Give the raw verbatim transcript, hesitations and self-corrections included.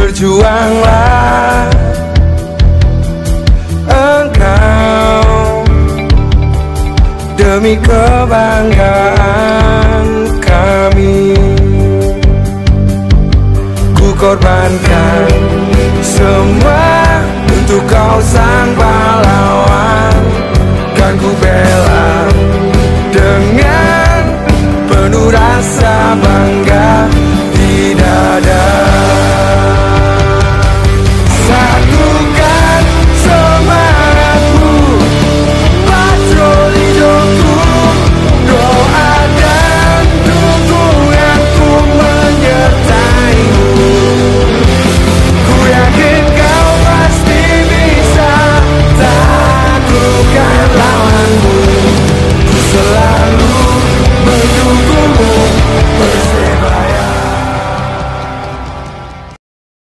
Berjuanglah engkau demi kebanggaan kami. Ku korbankan semua untuk kau sang pahlawan. Kan ku bela